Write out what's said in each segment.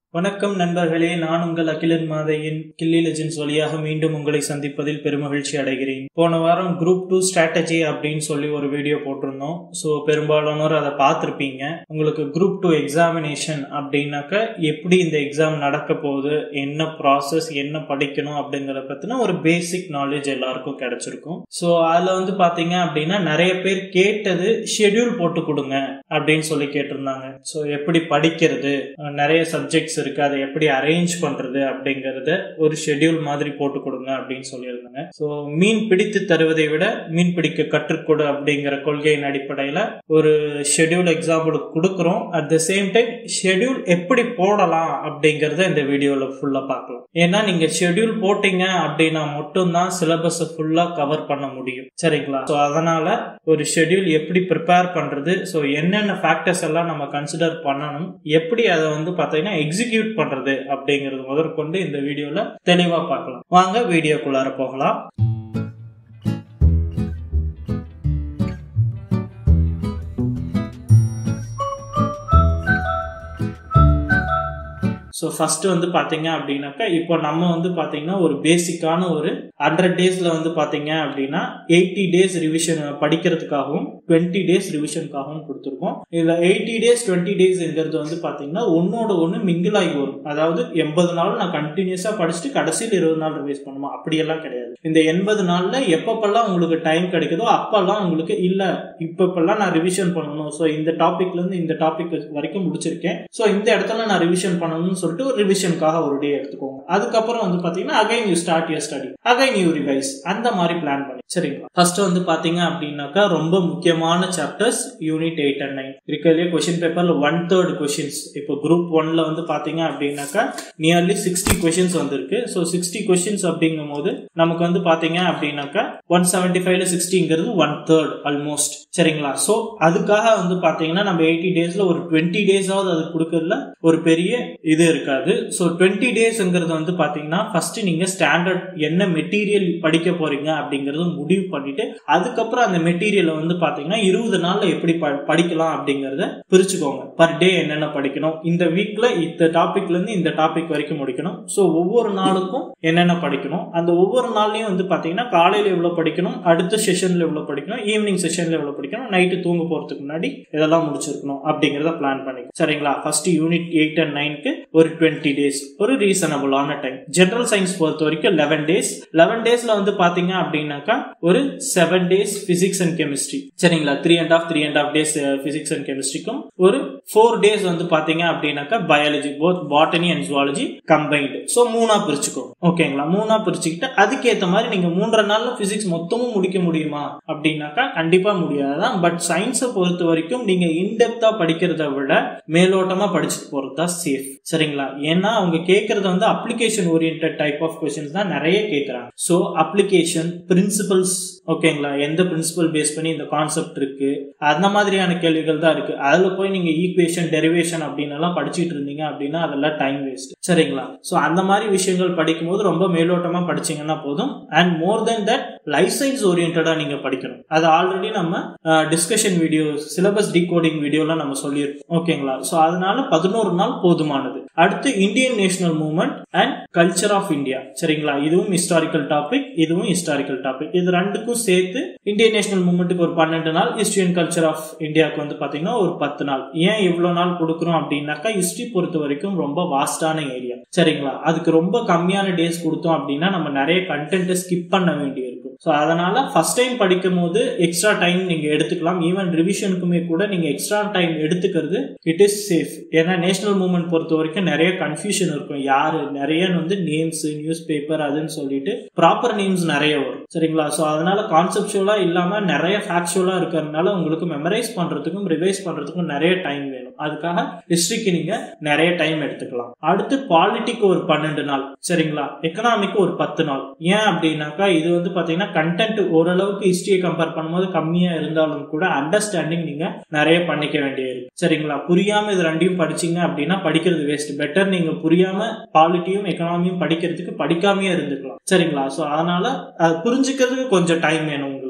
வணக்கம் நண்பர்களே, நான் உங்கள் அகிலன் மாதையின் கில்லி லெஜெண்ட்ஸ் வழியாக மீண்டும் உங்களை சந்திப்பதில் பெருமகிழ்ச்சி அடைகிறேன். போன வாரம் குரூப் 2 ஸ்ட்ராட்டஜி அப்படின்னு சொல்லி ஒரு வீடியோ போட்டிருந்தோம். ஸோ பெரும்பாலானோர் அதை பார்த்துருப்பீங்க. உங்களுக்கு குரூப் 2 எக்ஸாமினேஷன் அப்படின்னாக்க எப்படி இந்த எக்ஸாம் நடக்க போகுது, என்ன ப்ராசஸ், என்ன படிக்கணும் அப்படிங்கிறத பற்றின ஒரு பேசிக் நாலேஜ் எல்லாருக்கும் கிடைச்சிருக்கும். ஸோ அதில் பார்த்தீங்க அப்படின்னா நிறைய பேர் கேட்டது ஷெட்யூல் போட்டு கொடுங்க அப்படின்னு சொல்லி கேட்டிருந்தாங்க. ஸோ எப்படி படிக்கிறது, நிறைய சப்ஜெக்ட்ஸ் இருக்கு, அதை எப்படி அரேஞ்ச் பண்றது அப்படிங்கறத ஒரு ஷெட்யூல் மாதிரி போட்டு கொடுங்க அப்படின்னு சொல்லியிருந்தாங்க. ஸோ மீன் பிடித்து தருவதை விட மீன் பிடிக்க கற்றுக்கொடு அப்படிங்கிற கொள்கையின் அடிப்படையில ஒரு ஷெட்யூல் எக்ஸாம்பிள் கொடுக்குறோம். At the same time schedule எப்படி போடலாம் அப்படிங்கறத இந்த வீடியோல ஃபுல்லா பார்க்கலாம். ஏன்னா நீங்க ஷெட்யூல் போட்டீங்க அப்படின்னா மட்டும்தான் சிலபஸ் ஃபுல்லா கவர் பண்ண முடியும். சரிங்களா? ஸோ அதனால ஒரு ஷெட்யூல் எப்படி ப்ரிப்பேர் பண்றது, ஸோ என்னென்ன ஃபேக்டர்ஸ் எல்லாம் நம்ம கன்சிடர் பண்ணணும், எப்படி அதை பார்த்தீங்கன்னா எக்ஸிக்யூட் பண்றது அப்படிங்கிறது முதற்கொண்டு இந்த வீடியோல தெளிவா பார்க்கலாம். வாங்க வீடியோக்குள்ளார போகலாம். ஸோ ஃபர்ஸ்ட் பார்த்தீங்க அப்படின்னாக்கா இப்போ நம்ம பார்த்தீங்கன்னா ஒரு பேசிக்கான ஒரு 100 டேஸ்ல பார்த்தீங்க அப்படின்னா 80 டேஸ் ரிவிஷன் படிக்கிறதுக்காகவும் 20 டேஸ் ரிவிஷனுக்காகவும் கொடுத்துருக்கோம். இதுல 80 டேஸ் 20 டேஸ்ங்கிறது பார்த்தீங்கன்னா ஒன்னோட ஒன்று மிங்கிள் ஆகி வரும். அதாவது 80 நாள் நான் கண்டினியூஸா படிச்சுட்டு கடைசியில் 20 நாள் ரிவைஸ் பண்ணுமா, அப்படியெல்லாம் கிடையாது. இந்த 80 நாள்ல எப்பப்பெல்லாம் உங்களுக்கு டைம் கிடைக்குதோ அப்பெல்லாம் உங்களுக்கு இல்ல இப்பெல்லாம் நான் ரிவிஷன் பண்ணணும், ஸோ இந்த டாபிக்ல இருந்து இந்த டாபிக் வரைக்கும் முடிச்சிருக்கேன், ஸோ இந்த இடத்துல நான் ரிவிஷன் பண்ணணும்னு சொல்லிட்டு ஒரு ரிவிஷனுக்காக ஒரு டே எடுத்துக்கோங்க. அதுக்கப்புறம் பாத்தீங்கன்னா again you start your study, again you revise, அந்த மாதிரி பிளான் பண்ணி. சரிங்களா? ஃபர்ஸ்ட் பாத்தீங்க அப்படின்னாக்கா ரொம்ப முக்கியமான சாப்டர்ஸ் யூனிட் 8 and 9 இருக்கிறதுலே கொஸ்டின் பேப்பர்ல 1/3 கொஸ்டின்ஸ். இப்போ குரூப் 1ல பாத்தீங்க அப்படின்னாக்கா நியர்லி 60 கொஸ்டின்ஸ் வந்திருக்கு. ஸோ 60 கொஸ்டின்ஸ் அப்படிங்கும் போது நமக்கு பாத்தீங்க அப்படின்னாக்கா 175ல 60ங்கிறது 1/3 ஆல்மோஸ்ட். சரிங்களா? ஸோ அதுக்காக பாத்தீங்கன்னா நம்ம 80 டேஸ்ல ஒரு 20 டேஸாவது அது கொடுக்கறதுல ஒரு பெரிய இது இருக்காது. ஸோ 20 டேஸ்ங்கிறது பாத்தீங்கன்னா ஃபர்ஸ்ட் நீங்க ஸ்டாண்டர்ட் என்ன மெட்டீரியல் படிக்க போறீங்க அப்படிங்கறது முடிவு பண்ணிட்டு அதுக்கப்புறம் அந்த மெட்டீரியல் பாத்தீங்கன்னா 20 நாள்ல எப்படி படிக்கலாம் அப்படிங்கறத பிரிச்சுக்கோங்க. பர் டே என்னென்ன படிக்கணும், இந்த வீக்ல இந்த டாபிக்ல இருந்து இந்த டாபிக் வரைக்கும் முடிக்கணும். ஸோ ஒவ்வொரு நாளுக்கும் என்னென்ன படிக்கணும், அந்த ஒவ்வொரு நாள்லயும் பாத்தீங்கன்னா காலையில எவ்வளவு படிக்கணும், அடுத்த செஷன்ல எவ்வளவு படிக்கணும், ஈவினிங் செஷன்ல எவ்வளவு படிக்கணும், நைட்டு தூங்க போறதுக்கு முன்னாடி இதெல்லாம் முடிச்சிருக்கணும் அப்படிங்கறத பிளான் பண்ணிக்கணும். சரிங்களா? ஃபர்ஸ்ட் யூனிட் 8 and 9க்கு ஒரு 20 டேஸ் ஒரு ரீசனபிளான டைம். ஜெனரல் சயின்ஸ் பொறுத்த வரைக்கும் 11 டேஸ். 11 டேஸ்ல பாத்தீங்க அப்படின்னாக்கா ஒரு 7 டேஸ் பிசிக்ஸ் அண்ட் கெமிஸ்ட்ரி. சரிங்களா? 3.5 டேஸ் பிசிக்ஸ் அண்ட் கெமிஸ்ட்ரிக்கும் ஒரு 4 டேஸ் பாத்தீங்க அப்படின்னாக்கா biology, both botany and zoology combined. So 3ஆ பிரிச்சுக்கோங்க. ஓகேங்களா? 3ஆ பிரிச்சுக்கிட்டு அதுக்கேற்ற மாதிரி நீங்க 3 நாள்ல பிசிக்ஸ் மொத்தமும் முடிக்க முடியுமா அப்படின்னாக்கா கண்டிப்பா முடியாதுதான். பட் சயின்ஸை பொறுத்த வரைக்கும் நீங்க இன்டெப்தா படிக்கிறத விட மேலோட்டமா படிச்சுட்டு போறதுதான் சேஃப். சரிங்களா? ஏன்னா அவங்க கேட்கறது application oriented type of questions தான் நிறைய கேட்கறாங்க. சோ அப்ளிகேஷன் பிரின்சிபல்ஸ், ஓகேங்களா, எந்த பிரின்சிபல் பேஸ் பண்ணி இந்த கான்செப்ட் இருக்கு, அந்த மாதிரியான கேள்விகள் தான் இருக்கு. அதுல போய் நீங்க ஈக்குவேஷன், டெரிவேஷன் அப்படின்னு எல்லாம் படிச்சுட்டு இருந்தீங்க அப்படின்னா அதெல்லாம் டைம் வேஸ்ட். சரிங்களா? சோ அந்த மாதிரி விஷயங்கள் படிக்கும் போது ரொம்ப மேலோட்டமா படிச்சீங்கன்னா போதும். And more then that life science ஓரியன்டா நீங்க படிக்கணும். அது ஆல்ரெடி நம்ம டிஸ்கஷன் வீடியோ, சிலபஸ் டீகோடிங் வீடியோல நம்ம சொல்லியிருக்கோம். ஓகேங்களா? சோ அதனால 11 நாள் போதுமானது. அடுத்து Indian national movement and culture of India. சரிங்களா? இதுவும் ஹிஸ்டாரிக்கல் டாபிக், இதுவும் ஹிஸ்டாரிக்கல் டாபிக். இது ரெண்டுக்கும் சேர்த்து இந்தியன் நேஷனல் மூவ்மெண்ட்டுக்கு ஒரு 12 நாள், ஹிஸ்டரி அண்ட் கல்ச்சர் ஆஃப் இந்தியாவுக்கு பாத்தீங்கன்னா ஒரு 10 நாள். ஏன் இவ்வளவு நாள் கொடுக்குறோம் அப்படின்னாக்கா ஹிஸ்டரி பொறுத்த வரைக்கும் ரொம்ப வாஸ்டான ஏரியா. சரிங்களா? அதுக்கு ரொம்ப கம்மியான டேஸ் கொடுத்தோம் அப்படின்னா நம்ம நிறைய கண்டென்ட் ஸ்கிப் பண்ண வேண்டிய இருக்கும். ஸோ அதனால ஃபர்ஸ்ட் டைம் படிக்கும் போது எக்ஸ்ட்ரா டைம் நீங்க எடுத்துக்கலாம். ஈவன் ரிவிஷனுக்குமே கூட நீங்க எக்ஸ்ட்ரா டைம் எடுத்துக்கிறது இட் இஸ் சேஃப். ஏன்னா நேஷனல் மூவ்மெண்ட் பொறுத்த வரைக்கும் நிறைய கன்ஃபியூஷன் இருக்கும். யாரு நிறைய நேம்ஸ், நியூஸ் பேப்பர் அதுன்னு சொல்லிட்டு ப்ராப்பர் நேம்ஸ் நிறைய வரும். சரிங்களா? ஸோ அதனால கான்செப்சுவலா இல்லாம நிறைய ஃபேக்சுவலா இருக்கிறதுனால உங்களுக்கு மெமரைஸ் பண்றதுக்கும் ரிவைஸ் பண்றதுக்கும் நிறைய டைம் வேணும். அதுக்காக ஹிஸ்டரிக்கு நீங்க நிறைய டைம் எடுத்துக்கலாம். அடுத்து பாலிட்டிக்கு ஒரு 12 நாள். சரிங்களா? எக்கனாமிக்கு ஒரு 10 நாள். ஏன் அப்படின்னாக்கா இது பாத்தீங்கன்னா கண்டென்ட் ஓரளவுக்கு ஹிஸ்டரியை கம்பேர் பண்ணும்போது கம்மியா இருந்தாலும் கூட அண்டர்ஸ்டாண்டிங் நீங்க நிறைய பண்ணிக்க வேண்டியது இருக்கு. சரிங்களா? புரியாம இது ரெண்டையும் படிச்சீங்க அப்படின்னா படிக்கிறது வேஸ்ட். பெட்டர் நீங்க புரியாம பாலிட்டியும் எக்கனாமியும் படிக்கிறதுக்கு படிக்காமயே இருந்துக்கலாம். சரிங்களா? சோ அதனால புரிஞ்சுக்கிறதுக்கு கொஞ்சம் டைம் வேணும் உங்களுக்கு.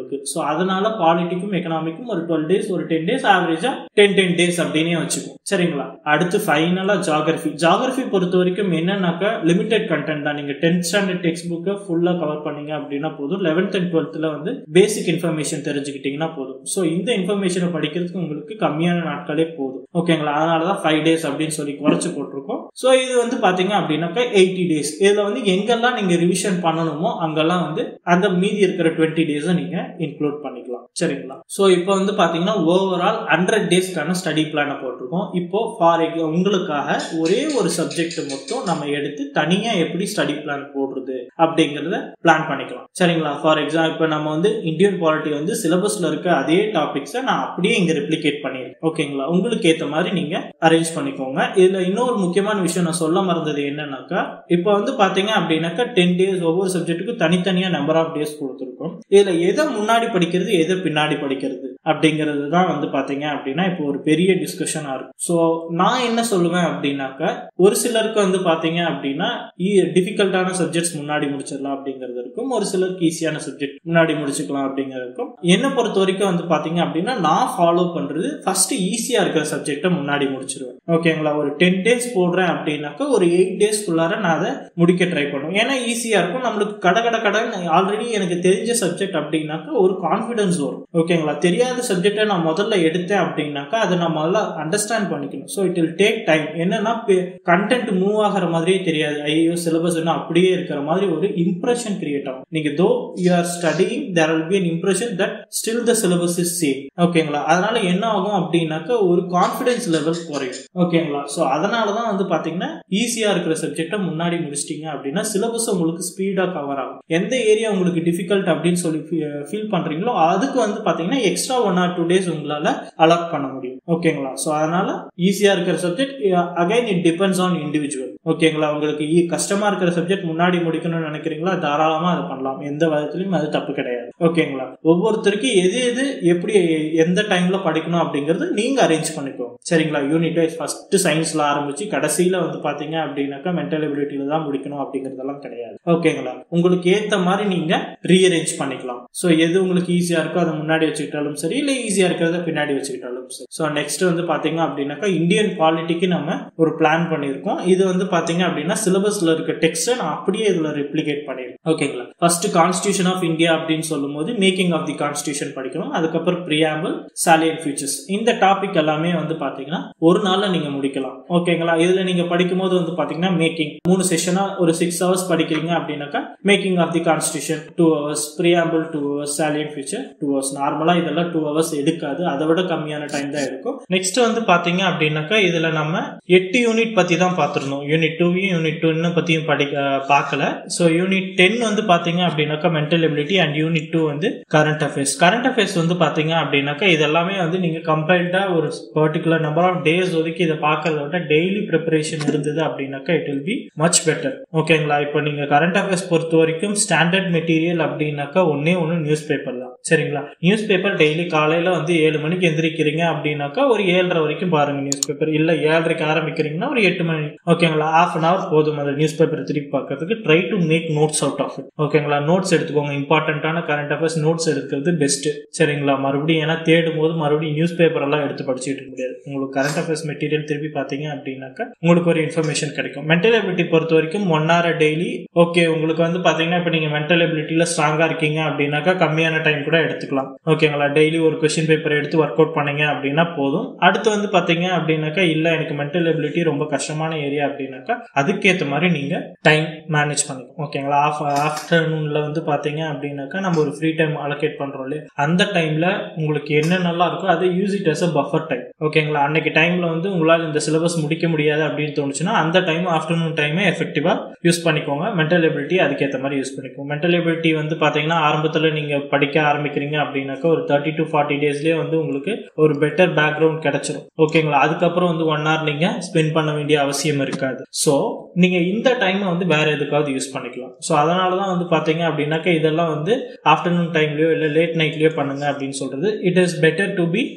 உங்களுக்கு. ஸோ அதனால பாலிட்டிக்கும் எக்கனாமிக்கும் ஒரு 12 days, ஒரு 10 days, ஆவரேஜா 10 days அப்படின்னே வச்சுக்கோம். சரிங்களா? அடுத்து ஃபைனலா ஜாகிரபி பொறுத்த வரைக்கும் என்னன்னாக்கா லிமிடெட் கண்டென்ட் தான். நீங்க 10th ஸ்டாண்டர்ட் டெக்ஸ்ட் புக்கை ஃபுல்லா கவர் பண்ணீங்க அப்படின்னா போதும். 11th and 12th வந்து பேசிக் இன்ஃபர்மேஷன் தெரிஞ்சுக்கிட்டீங்கன்னா போதும். ஸோ இந்த இன்ஃபர்மேஷனை படிக்கிறதுக்கு உங்களுக்கு கம்மியான நாட்களே போதும். ஓகேங்களா? அதனாலதான் 5 days அப்படின்னு சொல்லி குறைச்சு போட்டிருக்கோம். ஸோ இது வந்து பாத்தீங்க அப்படின்னாக்கா 80 days. இதுல வந்து எங்கெல்லாம் நீங்க ரிவிஷன் பண்ணணுமோ அங்கெல்லாம் வந்து அந்த மீதி இருக்கிற 20 days நீங்க இன்க்ளூட் பண்ணிக்கலாம். சரிங்களா? ஸோ இப்போ வந்து பாத்தீங்கன்னா ஓவரால் 100 daysக்கான ஸ்டடி பிளானை போட்டிருக்கோம். இப்போ ஃபார் உங்களுக்காக ஒரே ஒரு சப்ஜெக்ட் மட்டும் நம்ம எடுத்து தனியா எப்படி ஸ்டடி பிளான் போடுறது அப்படிங்கறத பிளான் பண்ணிக்கலாம். சரிங்களா? ஃபார் எக்ஸாம்பிள் இப்போ நம்ம வந்து இந்தியன் பாலிட்டி வந்து சிலபஸ்ல இருக்க அதே டாபிக்ஸை நான் அப்படியே இங்க ரெப்ளிகேட் பண்ணிருக்கேன். ஓகேங்களா? உங்களுக்கு ஏத்த மாதிரி நீங்க அரேஞ்ச் பண்ணிக்கோங்க. இதுல இன்னொரு முக்கியமான விஷயம் நான் சொல்ல மறந்தது என்னன்னாக்கா, இப்போ வந்து பாத்தீங்க அப்படின்னாக்கா 10 days ஒவ்வொரு சப்ஜெக்ட்டுக்கும் தனித்தனியா நம்பர் ஆஃப் டேஸ் கொடுத்துருக்கோம். இதுல எதை முன்னாடி படிக்கிறது எதை பின்னாடி படிக்கிறது அப்படிங்கிறது தான் வந்து பாத்தீங்க அப்படின்னா இப்போ ஒரு பெரிய டிஸ்கஷனா இருக்கும். ஸோ நான் என்ன சொல்லுவேன் அப்படின்னாக்கா, ஒரு சிலருக்கு வந்து பாத்தீங்க அப்படின்னா டிஃபிகல்ட்டான சப்ஜெக்ட்ஸ் முன்னாடி முடிச்சிடலாம் அப்படிங்கிறது இருக்கும். ஒரு சிலருக்கு ஈஸியான சப்ஜெக்ட் முன்னாடி முடிச்சுக்கலாம் அப்படிங்கிறது இருக்கும். என்னை பொறுத்த வரைக்கும் வந்து பாத்தீங்க அப்படின்னா நான் ஃபாலோ பண்றது ஃபர்ஸ்ட் ஈஸியா இருக்கிற சப்ஜெக்டை முன்னாடி முடிச்சிருவேன். ஓகேங்களா? ஒரு 10 days போடுறேன் அப்படின்னாக்கா ஒரு 8 daysக்குள்ளார நான் அதை முடிக்க ட்ரை பண்ணுவேன். ஏன்னா ஈஸியா இருக்கும். நம்மளுக்கு கடன் ஆல்ரெடி எனக்கு தெரிஞ்ச சப்ஜெக்ட் அப்படின்னாக்கா ஒரு கான்பிடன்ஸ் வரும். ஓகேங்களா? தெரியாத சப்ஜெக்டை நான் முதல்ல எடுத்தேன் அப்படின்னாக்கா அதை நான் முதல்ல அண்டர்ஸ்டாண்ட் பண்ணிக்கணும். So it will take time. என்னன்னா கண்டென்ட் மூவ் ஆகிற மாதிரியே தெரியாது. ஐயோ சிலபஸ் அப்படியே இருக்கிற மாதிரி ஒரு இம்ப்ரெஷன் கிரியேட் ஆகும். நீங்க though you are studying there will be an impression that still the syllabus is same. ஓகேங்களா? அதனால என்ன ஆகும் அப்படின்னாக்கா ஒரு கான்பிடன்ஸ் லெவல் குறையும். ஓகேங்களா? ஸோ அதனாலதான் வந்து பாத்தீங்கன்னா ஈஸியா இருக்கிற சப்ஜெக்டை முன்னாடி முடிச்சிட்டீங்க அப்படின்னா சிலபஸ் உங்களுக்கு ஸ்பீடா கவர் ஆகும். எந்த ஏரியா உங்களுக்கு டிஃபிகல்ட் அப்படின்னு சொல்லி ஃபீல் பண்றீங்களோ அதுக்கு வந்து பாத்தீங்கன்னா எக்ஸ்ட்ரா 1 or 2 days உங்களால அலாட் பண்ண முடியும். ஓகேங்களா? ஸோ அதனால ஈஸியா இருக்கிற subject again it depends on individual. ஓகேங்களா? உங்களுக்கு கஷ்டமா இருக்கிற சப்ஜெக்ட் முன்னாடி முடிக்கணும்னு நினைக்கிறீங்களா, தாராளமா அதை பண்ணலாம். எந்த விதத்திலையும் அது தப்பு கிடையாது. ஓகேங்களா? ஒவ்வொருத்தருக்கு எது எப்படி எந்த டைம்ல படிக்கணும் அப்படிங்கறது நீங்க அரேஞ்ச் பண்ணிக்கோங்க. சரிங்களா? யூனிட் வைஸ் ஃபர்ஸ்ட் சயின்ஸ்ல ஆரம்பிச்சு கடைசியில வந்து பாத்தீங்க அப்படின்னாக்கா மென்டல் எபிலிட்டியில தான் முடிக்கணும் அப்படிங்கறதெல்லாம் கிடையாது. ஓகேங்களா? உங்களுக்கு ஏத்த மாதிரி நீங்க ரீஅரேஞ்ச் பண்ணிக்கலாம். ஸோ எது உங்களுக்கு ஈஸியா இருக்கோ அதை முன்னாடி வச்சுக்கிட்டாலும் சரி, இல்ல ஈஸியா இருக்கிறத பின்னாடி வச்சுக்கிட்டாலும் சரி. ஸோ நெக்ஸ்ட் வந்து பாத்தீங்க அப்படின்னாக்கா இந்தியன் பாலிட்டிக்கு நம்ம ஒரு பிளான் பண்ணிருக்கோம். இது வந்து பாத்தீங்க அப்படின்னா சிலபஸ்ல இருக்க டெக்ஸ்ட் நான் அப்படியே இதுல ரெப்ளிகேட் பண்ணிருக்கேன். ஓகேங்களா? ஃபர்ஸ்ட் கான்ஸ்டிடியூஷன் ஆஃப் இந்தியா அப்படின்னு சொல்லும் போது மேக்கிங் ஆஃப் தி கான்ஸ்டிடியூஷன் படிக்கணும். அதுக்கப்புறம் பிரியாம்பிள், சாலியன்ட் ஃபீச்சர்ஸ், இந்த டாபிக் எல்லாமே வந்து பாத்தீங்கன்னா ஒரு நாள்ல நீங்க முடிக்கலாம். ஓகேங்களா? இதுல நீங்க படிக்கும் போது வந்து பாத்தீங்கன்னா மேக்கிங் 3 செஷனா ஒரு 6 hours படிக்கிறீங்க அப்படின்னாக்கா making of the constitution 2 hours, preamble 2 hours, salient feature 2 hours. நார்மலா இதெல்லாம் 2 hours எடுக்காது, அதை விட கம்மியான டைம் தான் எடுக்கும். நெக்ஸ்ட் வந்து பாத்தீங்க அப்படின்னாக்கா இதுல நம்ம 8 யூனிட் பத்தி தான் பார்த்திருந்தோம். யூனிட் 2 யூனிட் 2 பத்தியும் பார்க்கல. ஸோ யூனிட் 10 வந்து பாத்தீங்க அப்படின்னாக்கா மென்டல் எபிலிட்டி அண்ட் யூனிட் 2 வந்து கரண்ட் அஃபேர்ஸ் வந்து பாத்தீங்க அப்படின்னாக்கா இதெல்லாமே வந்து நீங்க கம்பைல்டா ஒரு பர்டிகுலர் நம்பர் ஆஃப் டேஸ் ஒதுக்கி இதை பார்க்கறத விட டெய்லி ப்ரிப்பரேஷன் இருந்தது அப்படின்னாக்கா it will be much better. ஓகேங்களா? இப்போ நீங்க கரண்ட் அஃபேர்ஸ் பொறுத்த வரைக்கும் ஸ்டாண்டர்ட் மெட்டீரியல் அப்படின்னாக்கா ஒன்னு நியூஸ் பேப்பர் தான். சரிங்களா? நியூஸ் பேப்பர் டெய்லி காலையில வந்து 7 மணிக்கு எந்திரிக்கிறீங்க அப்படின்னாக்கா ஒரு 7:30 வரைக்கும் பாருங்க நியூஸ் பேப்பர். இல்ல 7:30க்கு ஆரம்பிக்கிறீங்கன்னா ஒரு 8 மணி. ஓகேங்களா? half an hour போதும் அந்த நியூஸ் பேப்பர் திருப்பி பார்க்கறதுக்கு. Try to make notes out of it. ஓகேங்களா? நோட்ஸ் எடுத்துக்கோங்க. இம்பார்ட்டன்டான கரண்ட் அஃபேர்ஸ் நோட்ஸ் எடுக்கிறது பெஸ்ட். சரிங்களா? மறுபடியும் ஏன்னா தேடும் போது மறுபடியும் நியூஸ் பேப்பர் எல்லாம் எடுத்து படிச்சுட்டு முடியாது. உங்களுக்கு கரண்ட் அஃபேர்ஸ் மெட்டீரியல் திருப்பி பாத்தீங்க அப்படின்னாக்கா உங்களுக்கு ஒரு இன்ஃபர்மேஷன் கிடைக்கும். மென்டல் எபிலிட்டி பொறுத்த வரைக்கும் 1 hour டெய்லி. ஓகே, உங்களுக்கு வந்து பாத்தீங்கன்னா இப்ப நீங்க மென்டல் எபிலிட்டியில ஸ்ட்ராங்கா இருக்கீங்க அப்படின்னாக்கா கம்மியான டைம் கூட எடுத்துக்கலாம். ஓகேங்களா? டெய்லி ஒரு கொஸ்டின் பேப்பர் எடுத்து ஒர்க் அவுட் பண்ணீங்க அப்படின்னா போதும். அடுத்து வந்து பாத்தீங்க அப்படின்னாக்கா இல்ல எனக்கு மென்டல் எபிலிட்டி ரொம்ப கஷ்டமான ஏரியா அப்படின்னாக்கா அதுக்கேற்ற மாதிரி நீங்க டைம் மேனேஜ் பண்ணிக்கணும். ஓகேங்களா? ஆஃப்டர்நூன்ல வந்து பாத்தீங்க அப்படின்னாக்கா நம்ம ஒரு ஃப்ரீ டைம் அலோகேட் பண்றோம் இல்லையா, அந்த டைம்ல உங்களுக்கு என்ன நல்லா இருக்கோ அதை use it as a buffer time. ஓகேங்களா? அன்னைக்கு டைம்ல வந்து உங்களால் இந்த சிலபஸ் முடிக்க முடியாது அப்படின்னு தோணுச்சுன்னா அந்த டைம் ஆஃப்டர்நூன் டைமை எஃபெக்டிவா யூஸ் பண்ணிக்கோங்க. மென்டல் எபிலிட்டி அதுக்கேற்ற மாதிரி யூஸ் பண்ணிக்கோங்க. மென்டல் எபிலிட்டி வந்து பாத்தீங்கன்னா ஆரம்பத்துல நீங்க படிக்க ஆரம்பிக்கிறீங்க அப்படின்னாக்கா ஒரு 30 to 40 டேஸ்லயே வந்து உங்களுக்கு ஒரு பெட்டர் பேக்ரவுண்ட் கிடைச்சிடும். ஓகேங்களா? அதுக்கப்புறம் வந்து 1 hour நீங்க ஸ்பெண்ட் பண்ண வேண்டிய அவசியம் இருக்காது. சோ நீங்க இந்த டைமை வந்து வேற எதுக்காவது யூஸ் பண்ணிக்கலாம். சோ அதனாலதான் வந்து பாத்தீங்க அப்படின்னாக்கா இதெல்லாம் வந்து ஆஃப்டர்நூன் டைம்லயோ இல்ல லேட் நைட்லயோ பண்ணுங்க அப்படின்னு சொல்றது. It is better to be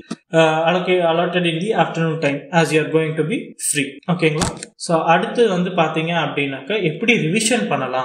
allotted in the afternoon time as you are going to be free. ஓகேங்களா? சோ அடுத்து வந்து பாத்தீங்க அப்படின்னாக்கா எப்படி ரிவிஷன் பண்ணலாம்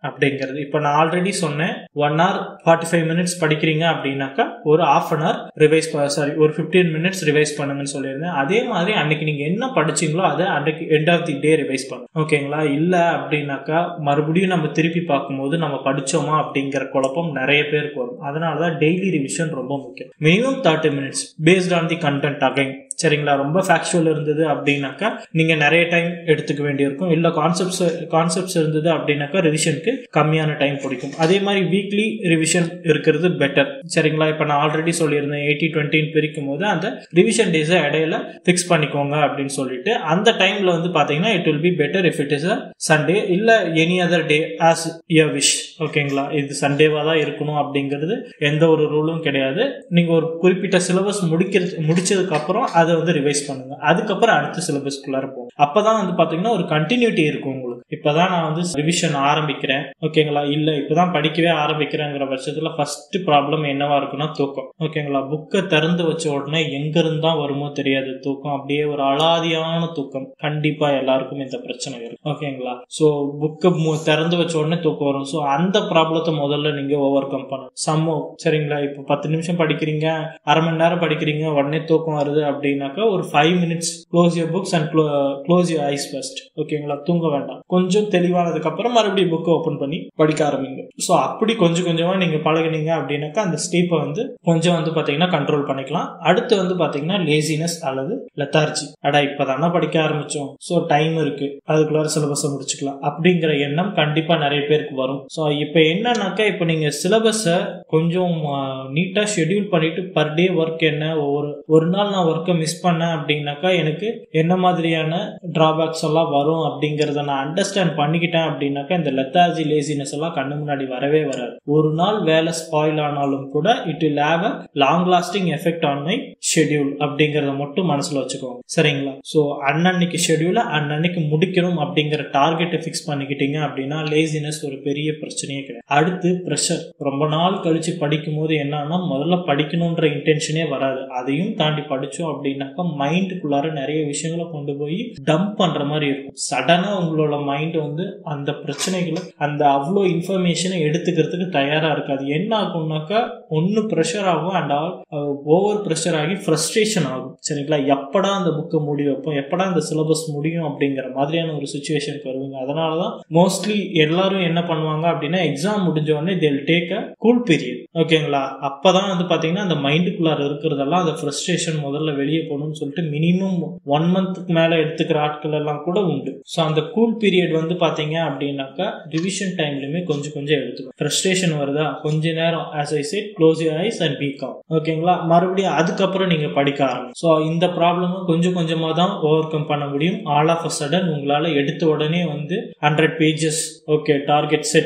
அப்படிங்கிறது. இப்போ நான் ஆல்ரெடி சொன்னேன் 1 hour 45 minutes படிக்கிறீங்க அப்படின்னாக்கா ஒரு half an hour ரிவைஸ் ஒரு 15 minutes ரிவைஸ் பண்ணுங்கன்னு சொல்லியிருந்தேன். அதே மாதிரி அன்னைக்கு நீங்க என்ன படிச்சீங்களோ அதை அன்னைக்கு end of the day revise பண்ணுங்க. ஓகேங்களா? இல்ல அப்படின்னாக்கா மறுபடியும் நம்ம திருப்பி பார்க்கும்போது நம்ம படிச்சோமா அப்படிங்கிற குழப்பம் நிறைய பேருக்கு வரும். அதனாலதான் டெய்லி ரிவிஷன் ரொம்ப முக்கியம். Minimum 30 minutes based on the content again. சரிங்களா? ரொம்ப ஃபேக்சுவல் இருந்தது அப்படின்னாக்கா நீங்க நிறைய டைம் எடுத்துக்க வேண்டியிருக்கும். இல்ல கான்செப்ட்ஸ் இருந்தது அப்படின்னாக்கா ரிவிஷனுக்கு கம்மியான டைம் பிடிக்கும். அதே மாதிரி வீக்லி ரிவிஷன் இருக்கிறது பெட்டர். சரிங்களா? இப்ப நான் ஆல்ரெடி சொல்லியிருந்தேன் 80-20 பிரிக்கும் போது அந்த ரிவிஷன் டேஸை இடையில பிக்ஸ் பண்ணிக்கோங்க அப்படின்னு சொல்லிட்டு அந்த டைம்ல வந்து பாத்தீங்கன்னா it will be better if it is a Sunday இல்ல any other day as your wish. ஓகேங்களா? இது சண்டேவா தான் இருக்கணும் அப்படிங்கிறது எந்த ஒரு ரூலும் கிடையாது. நீங்க ஒரு குறிப்பிட்ட சிலபஸ் முடிச்சதுக்கு அப்புறம் அதை வந்து ரிவைஸ் பண்ணுங்க. அதுக்கப்புறம் அடுத்த சிலபஸ்க்குள்ளார போகும். அப்பதான் வந்து பாத்தீங்கன்னா ஒரு கண்டினியூட்டி இருக்கும் உங்களுக்கு. இப்பதான் நான் வந்து ரிவிஷன் ஆரம்பிக்கிறேன், ஓகேங்களா, இல்ல இப்பதான் படிக்கவே ஆரம்பிக்கிறேங்கிற பட்சத்துல ஃபர்ஸ்ட் ப்ராப்ளம் என்னவா இருக்குன்னா தூக்கம். ஓகேங்களா? புக்கை திறந்து வச்ச உடனே எங்க இருந்தா வருமோ தெரியாது தூக்கம். அப்படியே ஒரு அலாதியான தூக்கம். கண்டிப்பா எல்லாருக்கும் இந்த பிரச்சனை இருக்கு. ஓகேங்களா? சோ புக்கை திறந்து வச்ச உடனே தூக்கம் வரும். சோ அந்த ப்ராப்ளத்தை முதல்ல நீங்க ஓவர் கம் பண்ணணும். சரிங்களா? இப்போ 10 நிமிஷம் படிக்கிறீங்க, அரை மணி நேரம் படிக்கிறீங்க, உடனே தூக்கம் வருது அப்படின்னாக்கா ஒரு 5 minutes close your books and close your eyes first. ஓகேங்களா? தூங்க வேண்டாம். கொஞ்சம் தெளிவானதுக்கு அப்புறம் மறுபடியும் புக்கை ஓபன் பண்ணி படிக்க ஆரம்பிங்க. ஸோ அப்படி கொஞ்சம் கொஞ்சமா நீங்க பழகினீங்க அப்படின்னாக்கா அந்த ஸ்டீப்பை வந்து கொஞ்சம் வந்து பாத்தீங்கன்னா கண்ட்ரோல் பண்ணிக்கலாம். அடுத்து வந்து பாத்தீங்கன்னா லேசினஸ் அல்லது லெத்தார்ஜி. இப்பதானே படிக்க ஆரம்பிச்சோம், ஸோ டைம் இருக்கு, அதுக்குள்ளார சிலபஸை முடிச்சுக்கலாம் அப்படிங்கிற எண்ணம் கண்டிப்பா நிறைய பேருக்கு வரும். ஸோ இப்போ என்னன்னாக்கா இப்போ நீங்க சிலபஸை கொஞ்சம் நீட்டா ஷெட்யூல் பண்ணிட்டு பர் டே ஒர்க் என்ன, ஒரு நாள் நான் ஒர்க்கை மிஸ் பண்ணேன் அப்படின்னாக்கா எனக்கு என்ன மாதிரியான டிராபேக்ஸ் எல்லாம் வரும் அப்படிங்கறத நான் அண்டர்ஸ்டாண்ட் பண்ணிக்கிட்டேன் அப்படின்னாக்கா இந்த லெத்தார்ஜி லேசினஸ் எல்லாம் கண்ணு முன்னாடி வரவே வராது. ஒரு நாள் வேலை ஸ்பாயில் ஆனாலும் கூட it will have a long lasting effect on my schedule அப்படிங்கறத மட்டும் மனசுல வச்சுக்கோங்க. சரிங்களா? ஸோ அன்னன்னைக்கு ஷெட்யூலை அன்னன்னைக்கு முடிக்கணும் அப்படிங்கிற டார்கெட்டை ஃபிக்ஸ் பண்ணிக்கிட்டீங்க அப்படின்னா லேசினஸ் ஒரு பெரிய பிரச்சனையே கிடையாது. அடுத்து ப்ரெஷர். ரொம்ப நாள் கழிச்சு படிக்கும் போது என்னன்னா முதல்ல படிக்கணும்ன்ற இன்டென்ஷனே வராது. அதையும் தாண்டி படிச்சோம் அப்படின்னாக்கா மைண்டுக்குள்ளார நிறைய விஷயங்களை கொண்டு போய் டம்ப் பண்ற மாதிரி இருக்கும். சடனா உங்களோட மைண்ட் வந்து அந்த பிரச்சனைகளை அந்த அவ்வளோ இன்ஃபர்மேஷனை எடுத்துக்கிறதுக்கு தயாரா இருக்காது. என்ன ஆகும்னாக்கா ஒன்னு ப்ரெஷர் ஆகும் அண்ட் ஓவர் ப்ரெஷர் ஆகி ஃப்ரஸ்ட்ரேஷன் ஆகும். சரிங்களா? எப்படா அந்த புக்கை முடி வைப்போம், எப்படா அந்த சிலபஸ் முடியும் அப்படிங்கிற மாதிரியான ஒரு சுச்சுவேஷனுக்கு வருவீங்க. அதனாலதான் மோஸ்ட்லி எல்லாரும் என்ன பண்ணுவாங்க அப்படின்னா எக்ஸாம் முடிஞ்ச உடனே they'll take a cool period. ஓகேங்களா? அப்பதான் வந்து பாத்தீங்கன்னா அந்த மைண்டுக்குள்ளார இருக்கிறதெல்லாம் அந்த ஃப்ரஸ்ட்ரேஷன் முதல்ல வெளியே போகணும்னு சொல்லிட்டு மினிமம் 1 month மேல எடுத்துக்கிற ஆட்கள் எல்லாம் கூட உண்டு. ஸோ அந்த கூல் பீரியட் வந்து பாத்தீங்க அப்படின்னாக்கா ரிவிஷன் டைம்லயுமே கொஞ்சம் கொஞ்சம் எடுத்துக்கும். ஃப்ரஸ்ட்ரேஷன் வருதா, கொஞ்ச நேரம் as I said close your eyes and be calm. ஓகேங்களா? மறுபடியும் அதுக்கப்புறம் நீங்க படிக்க ஆரம்பிக்கும். ஸோ இந்த ப்ராப்ளமும் கொஞ்சம் கொஞ்சமா தான் ஓவர் கம் பண்ண முடியும். ஆல் ஆஃப் அ சடன் உங்களால எடுத்த உடனே வந்து 100 pages okay target set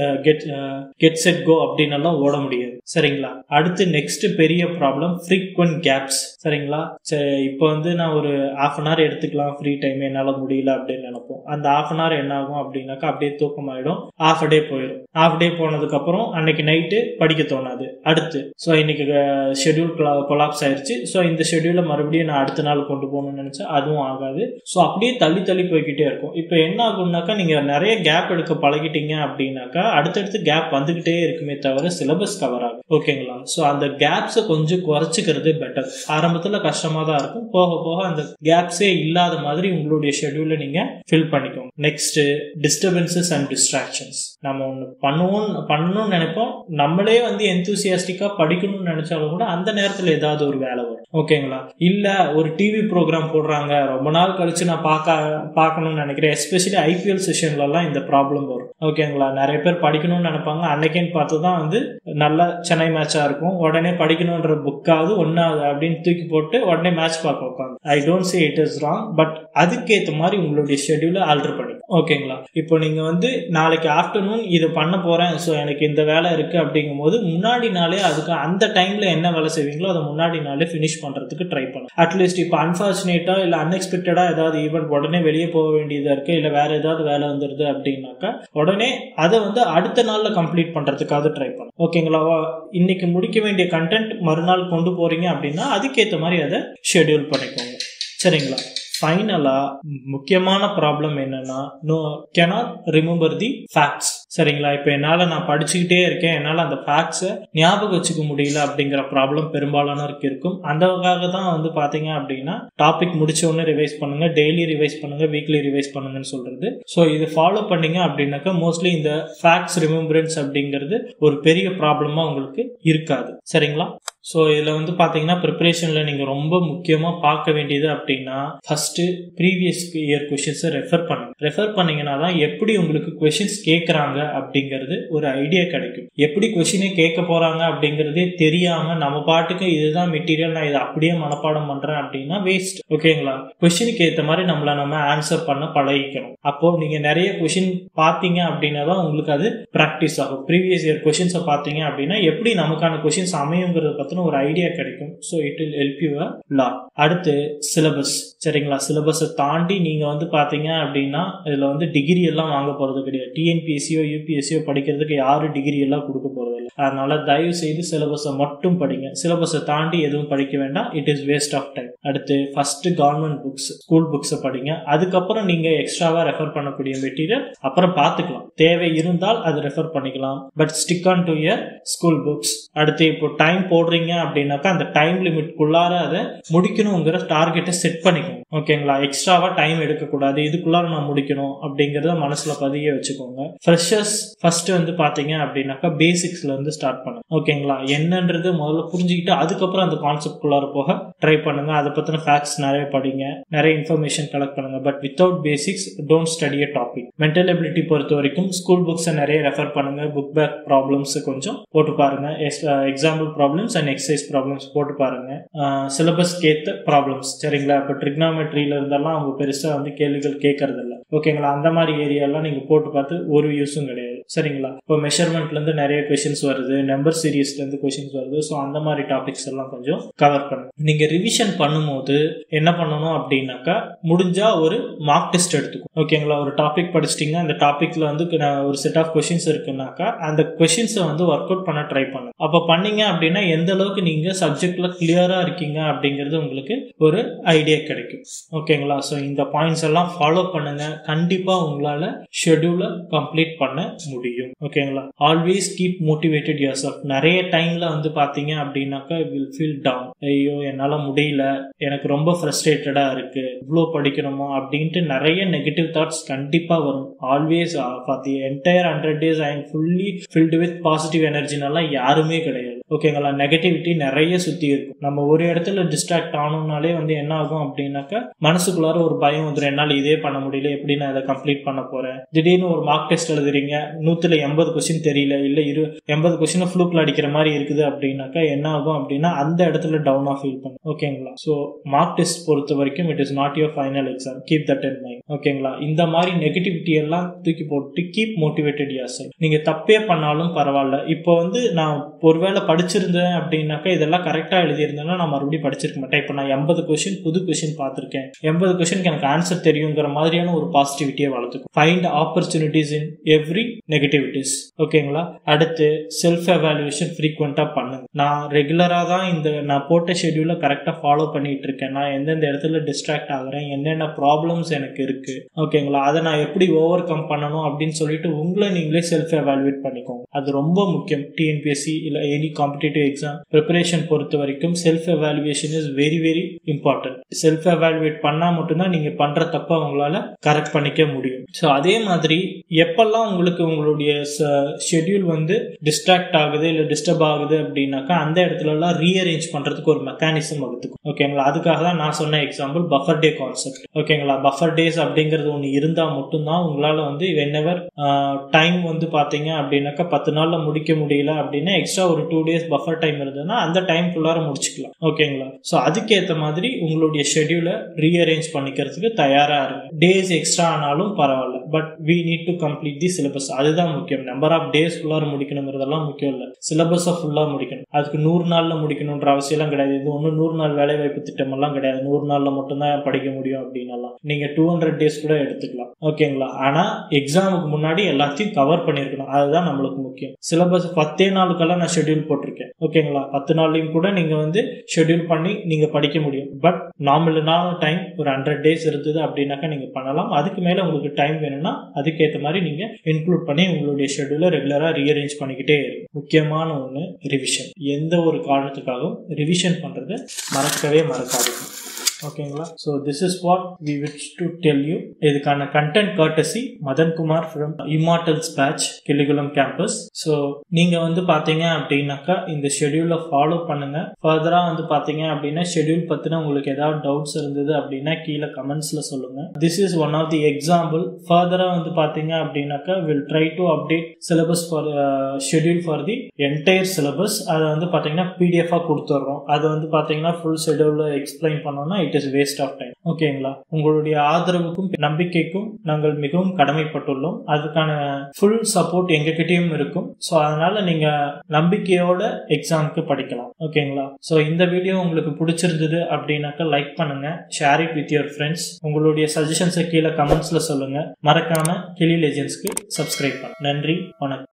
get set go அப்படின்னு எல்லாம் ஓட முடியாது. சரிங்களா? அடுத்து நெக்ஸ்ட் பெரிய ப்ராப்ளம் ஃப்ரீக்வென்ட் கேப்ஸ். சரிங்களா? இப்போ வந்து நான் ஒரு half an hour எடுத்துக்கலாம் ஃப்ரீ டைம், என்னால முடியல அப்படின்னு நினைப்போம். அந்த half an hour என்ன ஆகும் அப்படின்னாக்கா அப்படியே தூக்கம் ஆயிடும், half a day போயிடும். half day போனதுக்கு அப்புறம் அன்னைக்கு நைட்டு படிக்க தோணாது. அடுத்து ஸோ இன்னைக்கு ஷெட்யூல் கொலாப்ஸ் ஆயிடுச்சு, ஸோ இந்த ஷெட்யூலை மறுபடியும் நான் அடுத்த நாள் கொண்டு போகணும்னு நினைச்சா அதுவும் ஆகாது. ஸோ அப்படியே தள்ளி தள்ளி போய்கிட்டே இருக்கும். இப்போ என்ன ஆகும்னாக்கா நீங்க நிறைய கேப் எடுக்க பழகிட்டீங்க அப்படின்னாக்கா அடுத்தடுத்து கேப் வந்துகிட்டே இருக்குமே தவிர சிலபஸ் கவர் ஆகும். ஓகேங்களா? ஸோ அந்த கேப்ஸை கொஞ்சம் குறைச்சிக்கிறது பெட்டர். ஆரம்பத்துல கஷ்டமா தான் இருக்கும், போக போக அந்த கேப்ஸே இல்லாத மாதிரி உங்களுடைய ஷெட்யூலை நீங்க ஃபில் பண்ணிக்கோங்க. Next disturbances and distractions. நம்ம ஒன்று பண்ணணும்னு நினைப்போம், நம்மளே வந்து எந்தூசியாஸ்டிக்கா படிக்கணும்னு நினைச்சாலும் கூட அந்த நேரத்துல ஏதாவது ஒரு வேலை வரும். ஓகேங்களா? இல்ல ஒரு டிவி ப்ரோக்ராம் போடுறாங்க, ரொம்ப நாள் கழிச்சு நான் பார்க்கணும்னு நினைக்கிறேன். எஸ்பெஷலி ஐபிஎல் செஷன்ல எல்லாம் இந்த ப்ராப்ளம் வரும். ஓகேங்களா? நிறைய பேர் படிக்கணும்னு நினைப்பாங்க, அன்னைக்கேன்னு பார்த்துதான் வந்து நல்ல சென்னை மேட்சா இருக்கும், உடனே படிக்கணும்ன்ற புக்காவது ஒன்னாவது அப்படின்னு தூக்கி போட்டு உடனே மேட்ச் பார்க்க உட்காந்து. I don't say it is wrong, but அதுக்கேற்ற மாதிரி உங்களுடைய ஷெட்யூலை ஆல்டர் பண்ணி. ஓகேங்களா? இப்போ நீங்க வந்து நாளைக்கு ஆஃப்டர்நூன் இது பண்ண போறேன், ஸோ எனக்கு இந்த வேலை இருக்கு அப்படிங்கும் போது முன்னாடி நாளே அதுக்கு அந்த டைம்ல என்ன வேலை செய்வீங்களோ அதை முன்னாடி நாளே ஃபினிஷ் பண்றதுக்கு ட்ரை பண்ணுங்க. அட்லீஸ்ட் இப்போ அன்பார்ச்சுனேட்டா இல்ல அன்எக்ஸ்பெக்டடா ஏதாவது ஈவெண்ட் உடனே வெளியே போக வேண்டியதா இருக்கு, இல்ல வேற ஏதாவது வேலை வந்துருது அப்படின்னாக்கா உடனே அதை வந்து அடுத்த நாள்ல கம்ப்ளீட் பண்றதுக்காக ட்ரை பண்ணுங்க. ஓகேங்களா? இன்னைக்கு முடிக்க வேண்டிய கண்டென்ட் மறுநாள் கொண்டு போறீங்க அப்படின்னா அதுக்கேற்ற மாதிரி அதை ஷெட்யூல் பண்ணிக்கோங்க. சரிங்களா? ஃபைனலா முக்கியமான ப்ராப்ளம் என்னன்னா cannot remember the facts. சரிங்களா? இப்போ என்னால் நான் படிச்சுக்கிட்டே இருக்கேன், என்னால் அந்த ஃபேக்ட்ஸை ஞாபகம் வச்சுக்க முடியல அப்படிங்கிற ப்ராப்ளம் பெரும்பாலானோருக்கு இருக்கும். அதுக்காக தான் வந்து பார்த்தீங்க அப்படின்னா டாபிக் முடிச்ச உடனே ரிவைஸ் பண்ணுங்க, டெய்லி ரிவைஸ் பண்ணுங்க, வீக்லி ரிவைஸ் பண்ணுங்கன்னு சொல்றது. ஸோ இது ஃபாலோ பண்ணீங்க அப்படின்னாக்கா மோஸ்ட்லி இந்த ஃபேக்ட்ஸ் ரிமெம்பரன்ஸ் அப்படிங்கிறது ஒரு பெரிய ப்ராப்ளமா உங்களுக்கு இருக்காது. சரிங்களா? ஸோ இதில் வந்து பார்த்தீங்கன்னா ப்ரிப்பரேஷனில் நீங்கள் ரொம்ப முக்கியமாக பார்க்க வேண்டியது அப்படின்னா ஃபர்ஸ்ட் ப்ரீவியஸ் இயர் கொஷின்ஸை ரெஃபர் பண்ணீங்கன்னா தான் எப்படி உங்களுக்கு கொஷின்ஸ் கேட்குறாங்க அப்படிங்கிறது ஒரு ஐடியா கிடைக்கும். எப்படி கொஷினே கேட்க போகிறாங்க அப்படிங்கிறதே தெரியாமல் நம்ம பாட்டுக்கு இதுதான் மெட்டீரியல், நான் இதை அப்படியே மனப்பாடம் பண்ணுறேன் அப்படின்னா வேஸ்ட். ஓகேங்களா? கொஷினுக்கு ஏற்ற மாதிரி நம்ம ஆன்சர் பண்ண பழகிக்கணும். அப்போ நீங்கள் நிறைய கொஷின் பார்த்தீங்க அப்படின்னா தான் உங்களுக்கு அது ப்ராக்டிஸ் ஆகும். ப்ரீவியஸ் இயர் கொஷின்ஸை பார்த்தீங்க அப்படின்னா எப்படி நமக்கான கொஷின்ஸ் அமையுங்கிறத பற்றி ஒரு ஐடியா கிடைக்கும். So it will help you a lot. அடுத்து சிலபஸ். சரிங்களா? சிலபஸை தாண்டி நீங்க வந்து பாத்தீங்க அப்படின்னா இதுல வந்து டிகிரி எல்லாம் வாங்க போறது கிடையாது. டிஎன்பிஎஸ்சியோ யூபிஎஸ்சியோ படிக்கிறதுக்கு யாரும் டிகிரி எல்லாம் கொடுக்க போறது இல்லை. அதனால தயவு செய்து சிலபஸை மட்டும் படிங்க. சிலபஸை தாண்டி எதுவும் படிக்க வேண்டாம். It is waste of time. அடுத்து ஃபர்ஸ்ட் கவர்மெண்ட் புக்ஸ், ஸ்கூல் புக்ஸை படிங்க. அதுக்கப்புறம் நீங்க எக்ஸ்ட்ராவா ரெஃபர் பண்ணக்கூடிய மெட்டீரியல் அப்புறம் பார்த்துக்கலாம். தேவை இருந்தால் அது ரெஃபர் பண்ணிக்கலாம். But stick on to your school books. அடுத்து இப்போ டைம் போடுறீங்க அப்படின்னாக்கா அந்த டைம் லிமிட்குள்ளார அதை முடிக்கணுங்கிற டார்கெட்டை செட் பண்ணிக்கோங்க. ஓகேங்களா? எக்ஸ்ட்ராவா டைம் எடுக்கக்கூடாது, இதுக்குள்ளார நான் முடிக்கணும் அப்படிங்கறத மனசுல பதிய வச்சுக்கோங்க. ஃப்ரெஷர்ஸ் ஃபர்ஸ்ட் வந்து பாத்தீங்க அப்படின்னாக்கா பேசிக்ஸ்ல இருந்து ஸ்டார்ட் பண்ணுங்க. ஓகேங்களா? என்னன்றது முதல்ல புரிஞ்சுக்கிட்டு அதுக்கப்புறம் அந்த கான்செப்ட் குள்ளார போக ட்ரை பண்ணுங்க. அதை பத்தின ஃபேக்ட்ஸ் நிறைய படிங்க, நிறைய இன்ஃபர்மேஷன் கலெக்ட் பண்ணுங்க. But without basics don't study a topic. Mental ability பொறுத்த வரைக்கும் ஸ்கூல் புக்ஸை நிறைய ரெஃபர் பண்ணுங்க. புக் பேக் ப்ராப்ளம்ஸ் கொஞ்சம் போட்டு பாருங்க. Example problems and exercise problems போட்டு பாருங்க. சிலபஸ் கேத்த ப்ராப்ளம்ஸ். சரிங்களா? இப்போ ட்ரிக்னாமெட்ரியில இருந்தெல்லாம் அவங்க பெருசா வந்து கேள்விகள் கேட்கறது இல்லை. ஓகேங்களா? அந்த மாதிரி ஏரியாலாம் நீங்க போட்டு பார்த்து ஒரு யூஸும் கிடையாது. சரிங்களா? இப்போ மெஷர்மெண்ட்ல இருந்து நிறைய கொஸ்டின்ஸ் வருது, நம்பர் சீரீஸ்ல இருந்து கொஸ்டின்ஸ் வருது. ஸோ அந்த மாதிரி டாபிக்ஸ் எல்லாம் கொஞ்சம் கவர் பண்ணுங்க. நீங்க ரிவிஷன் பண்ணும்போது என்ன பண்ணணும் அப்படின்னாக்கா முடிஞ்சா ஒரு மார்க் டெஸ்ட் எடுத்துக்கும். ஓகேங்களா? ஒரு டாபிக் படிச்சிட்டீங்க, அந்த டாபிக்ல வந்து ஒரு செட் ஆஃப் கொஸ்டின்ஸ் இருக்குன்னாக்கா அந்த கொஸ்டின்ஸை வந்து ஒர்க் அவுட் பண்ண ட்ரை பண்ணுங்க. அப்ப பண்ணீங்க அப்படின்னா எந்த அளவுக்கு நீங்க சப்ஜெக்ட்ல கிளியரா இருக்கீங்க அப்படிங்கிறது உங்களுக்கு ஒரு ஐடியா கிடைக்கும். ஓகேங்களா? ஸோ இந்த பாயிண்ட்ஸ் எல்லாம் ஃபாலோ பண்ணுங்க. கண்டிப்பா உங்களால ஷெட்யூலை கம்ப்ளீட் பண்ண முடியும். ஓகேங்களா? Always keep motivated yourself. நிறைய டைம்ல வந்து பாத்தீங்க அப்படின்னாக்கா வில் ஃபீல் டவுன். ஐயோ என்னால முடியல, எனக்கு ரொம்ப ஃப்ரஸ்ட்ரேட்டடா இருக்கு, இவ்வளோ படிக்கணுமா அப்படின்ட்டு நிறைய நெகட்டிவ் தாட்ஸ் கண்டிப்பா வரும். Always for the entire 100 days I am fully filled with positive எனர்ஜினாலாம் யாருமே கிடையாது. ஓகேங்களா? நெகட்டிவிட்டி நிறைய சுத்தி இருக்கும். நம்ம ஒரு இடத்துல டிஸ்ட்ராக்ட் ஆனோம்னாலே வந்து என்ன ஆகும் அப்படின்னாக்கா மனசுக்குள்ளார ஒரு பயம் வந்துடும். என்னால இதே பண்ண முடியல, எப்படி நான் இதை கம்ப்ளீட் பண்ண போறேன். திடீர்னு ஒரு மார்க் டெஸ்ட் எழுதுறீங்க, 100ல 80 கொஸ்டின் தெரியல, இல்ல 80 கொஸ்டின் ஃப்ளூக்ல அடிக்கிற மாதிரி இருக்குது அப்படின்னாக்கா என்ன ஆகும் அப்படின்னா அந்த இடத்துல டவுனா ஃபீல் பண்ணும். ஓகேங்களா? ஸோ மார்க் டெஸ்ட் பொறுத்த வரைக்கும் it is not your final exam. Keep that in mind. ஓகேங்களா? இந்த மாதிரி நெகட்டிவிட்டி எல்லாம் தூக்கி போட்டு கீப் மோட்டிவேட்டட் யுவர். நீங்க தப்பே பண்ணாலும் பரவாயில்ல. இப்போ வந்து நான் ஒருவேளை படிச்சிருந்தேன் அப்படின்னாக்கா இதெல்லாம் கரெக்டா எழுதியிருந்தேன்னா நான் மறுபடியும் படிச்சிருக்க மாட்டேன். இப்போ நான் 80 கொஸ்டின் புது கொஸ்டின் பார்த்திருக்கேன், 80 கொஸ்டினுக்கு எனக்கு ஆன்சர் தெரியுங்கிற மாதிரியான ஒரு பாசிட்டிவிட்டியை வளர்த்துக்கும். Find opportunities in every negativities. ஓகேங்களா? அடுத்து செல்ஃப் எவாலுவேஷன் ஃப்ரீக்வெண்டா பண்ணுங்க. நான் ரெகுலரா தான் நான் போட்ட ஷெட்யூலை கரெக்டா ஃபாலோ பண்ணிட்டு இருக்கேன், நான் எந்தெந்த இடத்துல டிஸ்ட்ராக்ட் ஆகுறேன், என்னென்ன ப்ராப்ளம்ஸ் எனக்கு இருக்கு, ஓகேங்களா, அதை நான் எப்படி ஓவர் கம் பண்ணணும் அப்படின்னு சொல்லிட்டு உங்களை நீங்களே செல்ஃப் எவாலுவேட் பண்ணிக்கோங்க. அது ரொம்ப முக்கியம். டிஎன்பிஎஸ்சி இல்ல எனி காம்படிட்டிவ் எக்ஸாம் ப்ரிப்பரேஷன் பொறுத்த வரைக்கும் self evaluation is very very important. Self evaluate பண்ணா மட்டும்தான் நீங்க பண்ற தப்ப உங்களால கரெக்ட் பண்ணிக்க முடியும். ஸோ அதே மாதிரி எப்பெல்லாம் உங்களுக்கு உங்களுடைய ஷெட்யூல் வந்து டிஸ்ட்ராக்ட் ஆகுது இல்ல டிஸ்டர்ப் ஆகுது அப்படின்னாக்கா அந்த இடத்துல எல்லாம் ரீஅரேஞ்ச் பண்றதுக்கு ஒரு மெக்கானிசம் வகுத்துக்கும். ஓகேங்களா? அதுக்காக தான் நான் சொன்ன எக்ஸாம்பிள் பஃபர் டே கான்செப்ட். ஓகேங்களா? பஃபர் டேஸ் அப்படிங்கிறது ஒன்று இருந்தா மட்டும்தான் உங்களால வந்து வென்எவர் டைம் வந்து பாத்தீங்க அப்படின்னாக்கா 10 நாள்ல முடிக்க முடியல அப்படின்னா எக்ஸ்ட்ரா ஒரு 2 days பஃபர் டைம் இருந்ததுன்னா அந்த டைம் குள்ளார முடிச்சுக்கலாம். ஓகேங்களா? ஸோ அதுக்கேற்ற மாதிரி உங்களுடைய ஷெட்யூலை ரீஅரேஞ்ச் பண்ணிக்கிறதுக்கு தயாரா இருங்க. டேஸ் எக்ஸ்ட்ரா ஆனாலும் பரவாயில்ல, but we need to complete the syllabus. அதுதான் முக்கியம். நம்பர் ஆஃப் டேஸ் குள்ளார முடிக்கணுங்கிறதெல்லாம் முக்கியம் இல்லை, சிலபஸை ஃபுல்லா முடிக்கணும். அதுக்கு 100 நாள்ல முடிக்கணும்ன்ற அவசியம் கிடையாது. இது ஒன்றும் 100 நாள் வேலை வாய்ப்பு திட்டம் எல்லாம் கிடையாது. 100 நாள்ல மட்டும்தான் படிக்க முடியும் அப்படின்னாலாம் நீங்க 200 days கூட எடுத்துக்கலாம். ஓகேங்களா? ஆனா எக்ஸாமுக்கு முன்னாடி எல்லாத்தையும் கவர் பண்ணிருக்கணும். அதுதான் நம்மளுக்கு முக்கியம். சிலபஸ் 10 நாளுக்கெல்லாம் நான் ஷெட்யூல் போட்டிருக்கேன். ஓகேங்களா. 10 நாள்லயும் கூட நீங்க வந்து ஷெட்யூல் பண்ணி நீங்க படிக்க முடியும். பட் நார்மலான டைம் ஒரு 100 டேஸ் இருந்தது அப்படின்னாக்கா நீங்க பண்ணலாம். அதுக்கு மேல உங்களுக்கு டைம் வேணும்னா அதுக்கேற்ற மாதிரி நீங்க இன்க்ளூட் பண்ணி உங்களுடைய ஷெட்யூலை ரெகுலரா ரீஅரேஞ்ச் பண்ணிக்கிட்டே இருக்கு. முக்கியமான ஒண்ணு ரிவிஷன். எந்த ஒரு காரணத்துக்காகவும் ரிவிஷன் பண்றது மறக்கவே மறக்காதீங்க. ஓகேங்களா. So this is what we wish to tell you. இதுக்கான content courtesy Madankumar from Immortals batch Killikulam campus. So நீங்க வந்து பாத்தீங்க அப்படின்னாக்கா இந்த ஷெட்யூலை ஃபாலோ பண்ணுங்க. ஃபர்தரா வந்து பாத்தீங்க அப்படின்னா ஷெட்யூல் பத்தின உங்களுக்கு ஏதாவது டவுட்ஸ் இருந்தது அப்படின்னா கீழே கமெண்ட்ஸ்ல சொல்லுங்க. This is one of the example. ஃபர்தரா வந்து பாத்தீங்க அப்படின்னாக்கா will try to update syllabus for schedule for the entire syllabus. அதை வந்து பாத்தீங்கன்னா பிடிஎஃபா கொடுத்துட்றோம். அது வந்து பாத்தீங்கன்னா ஃபுல் ஷெட்யூல எக்ஸ்பிளைன் பண்ணோம்னா it is waste of time. ஓகேங்களா. உங்களுடைய ஆதரவுக்கும் நம்பிக்கைக்கும் நாங்கள் மிகவும் கடமைப்பட்டுள்ளோம். அதுக்கான ஃபுல் சப்போர்ட் எங்ககிட்டயும் இருக்கும். ஸோ அதனால நீங்க நம்பிக்கையோட எக்ஸாமுக்கு படிக்கலாம். ஓகேங்களா. ஸோ இந்த வீடியோ உங்களுக்கு பிடிச்சிருந்தது அப்படின்னாக்கா லைக் பண்ணுங்க, share it with your friends. உங்களுடைய சஜஷன்ஸை கீழே கமெண்ட்ஸ்ல சொல்லுங்க. மறக்காம கிளி லெஜெண்ட்ஸ்க்கு சப்ஸ்கிரைப் பண்ணுங்க. நன்றி, வணக்கம்.